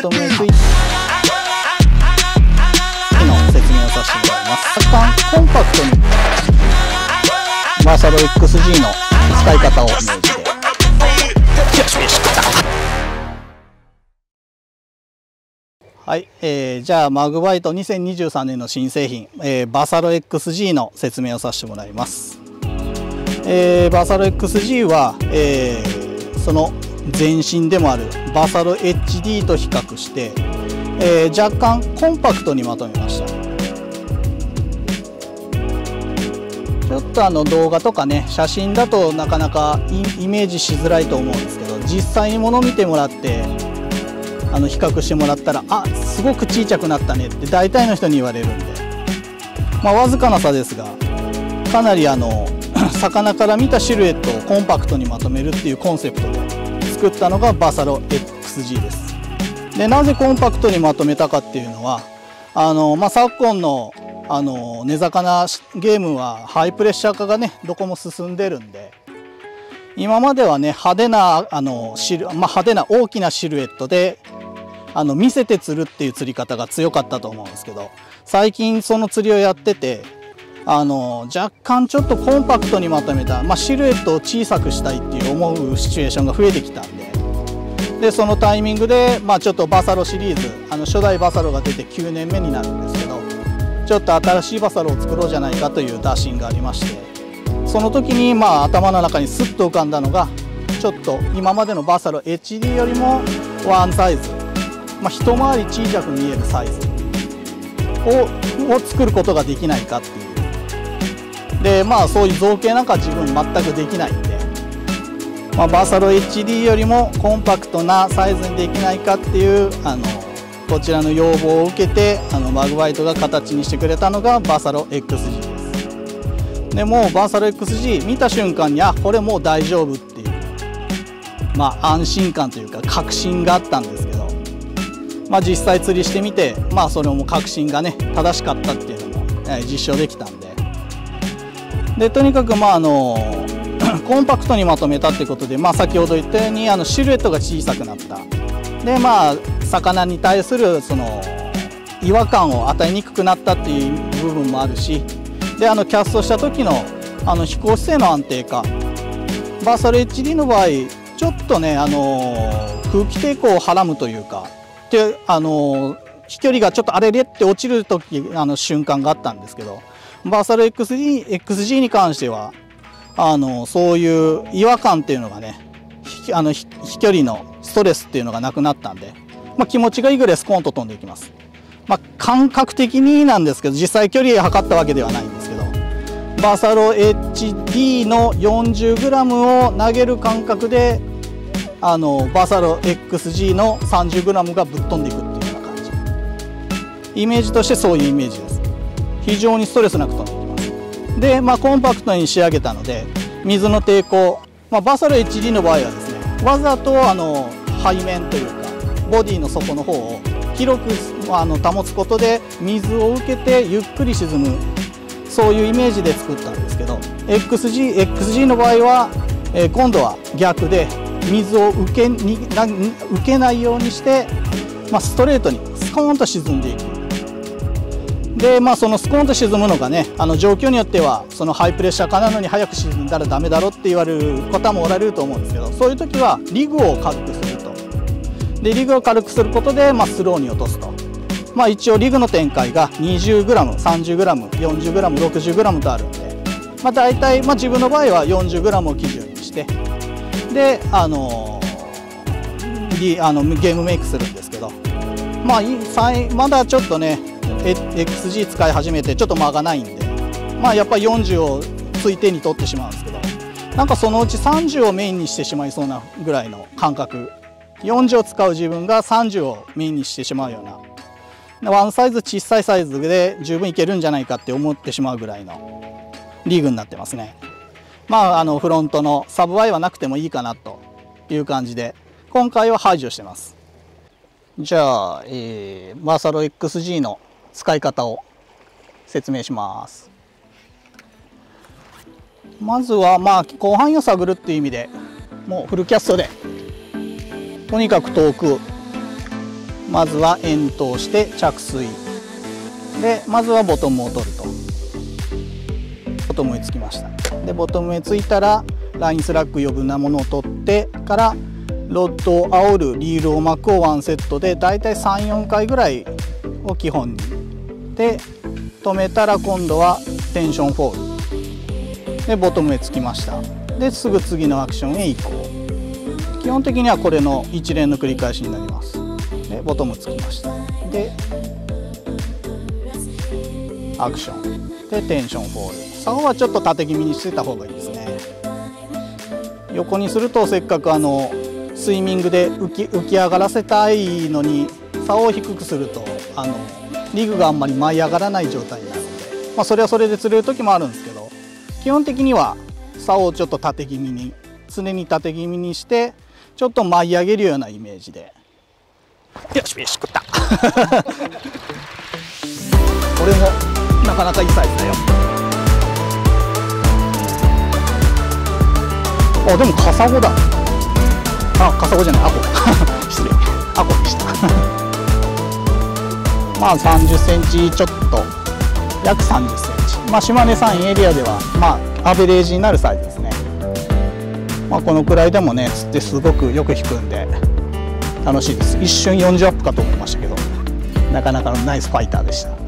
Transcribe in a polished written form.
とめについての説明をさせてもらいます。若干コンパクトにバーサロ XG の使い方をイメージで。はい、じゃあマグバイト2023年の新製品、バーサロ XG の説明をさせてもらいます。バーサロ XG は、その前身でもあるバーサロ HD と比較して、若干コンパクトにまとめました。ちょっと動画とかね、写真だとなかなかイメージしづらいと思うんですけど、実際に物見てもらって比較してもらったら、あ、すごく小さくなったねって大体の人に言われるんで、まあ、わずかな差ですが、かなり魚から見たシルエットをコンパクトにまとめるっていうコンセプトで作ったのがバーサロ XG です。で、なぜコンパクトにまとめたかっていうのは、昨今の根魚ゲームはハイプレッシャー化がね、どこも進んでるんで、今まではね、派手な大きなシルエットで見せて釣るっていう釣り方が強かったと思うんですけど、最近その釣りをやってて、若干ちょっとコンパクトにまとめた、シルエットを小さくしたいっていう思うシチュエーションが増えてきたんで、そのタイミングで、ちょっとバサロシリーズ、初代バサロが出て9年目になるんですけど、ちょっと新しいバサロを作ろうじゃないかという打診がありまして、その時に頭の中にスッと浮かんだのが、ちょっと今までのバサロ HD よりもワンサイズ、一回り小さく見えるサイズを作ることができないかっていう。で、そういう造形なんか自分全くできないんで、バーサロ HD よりもコンパクトなサイズにできないかっていうこちらの要望を受けてマグバイトが形にしてくれたのがバーサロ XG です。でもうバーサロ XG 見た瞬間に、あ、これもう大丈夫っていう、安心感というか確信があったんですけど、実際釣りしてみて、それも確信がね正しかったっていうのも実証できたんで、とにかくコンパクトにまとめたってことで、先ほど言ったようにシルエットが小さくなった。で、魚に対するその違和感を与えにくくなったっていう部分もあるし、でキャストした時の飛行姿勢の安定化、バーサロ HD の場合ちょっとね空気抵抗をはらむというか、で飛距離がちょっとあれれって落ちる時瞬間があったんですけど、バーサロ XG に関してはそういう違和感っていうのがね、飛距離のストレスっていうのがなくなったんで、気持ちがいいぐらいスコーンと飛んでいきます。感覚的になんですけど、実際距離を測ったわけではないんですけど、バーサロ HD の 40g を投げる感覚でバーサロ XG の 30g がぶっ飛んでいくっていうような感じ、イメージとしてそういうイメージです。非常にストレスなく飛んでいきます。で、コンパクトに仕上げたので水の抵抗、バーサロ HD の場合はですね、わざと背面というかボディの底の方を広く保つことで水を受けてゆっくり沈む、そういうイメージで作ったんですけど、 XG の場合は、今度は逆で水を受けないようにして、ストレートにスコーンと沈んでいく。で、そのスコーンと沈むのがね、状況によってはそのハイプレッシャー化なのに早く沈んだらダメだろって言われる方もおられると思うんですけど、そういう時はリグを軽くすると。でリグを軽くすることで、スローに落とすと。一応リグの展開が 20g、30g、40g、60g とあるんで、大体、自分の場合は 40g を基準にして、でゲームメイクするんですけど、まだちょっとね XG 使い始めてちょっと間がないんで、やっぱり40をついてに取ってしまうんですけど、なんかそのうち30をメインにしてしまいそうなぐらいの感覚、40を使う自分が30をメインにしてしまうような、ワンサイズ小さいサイズで十分いけるんじゃないかって思ってしまうぐらいのリーグになってますね。フロントのサブワイはなくてもいいかなという感じで今回は排除してます。じゃあ、バーサロ XG の使い方を説明します。まずは広範囲を探るっていう意味でもうフルキャストでとにかく遠くまずは円通して着水で、まずはボトムを取ると。ボトムへつきました。でボトムへついたらラインスラッグ余分なものを取ってからロッドを煽るリールを巻くを1セットでだいたい 3,4 回ぐらいを基本にで止めたら、今度はテンションフォールでボトムへつきました。ですぐ次のアクションへ移行。基本的にはこれの一連の繰り返しになります。でボトムつきました。でアクションでテンションフォール。竿はちょっと縦気味にしてた方がいいですね。横にするとせっかくスイミングで浮き上がらせたいのに、竿を低くするとリグがあんまり舞い上がらない状態になるので、それはそれで釣れる時もあるんですけど、基本的には竿をちょっと縦気味に、常に縦気味にしてちょっと舞い上げるようなイメージで。よし、飯食ったこれもなかなかいいサイズだよ。あ、でもカサゴだ。あ、カサゴじゃない、アコ失礼、アコでしたまあ30センチちょっと、約30センチ、島根山陰エリアではアベレージになるサイズですね。このくらいでもね釣ってすごくよく引くんで楽しいです。一瞬40アップかと思いましたけど、なかなかのナイスファイターでした。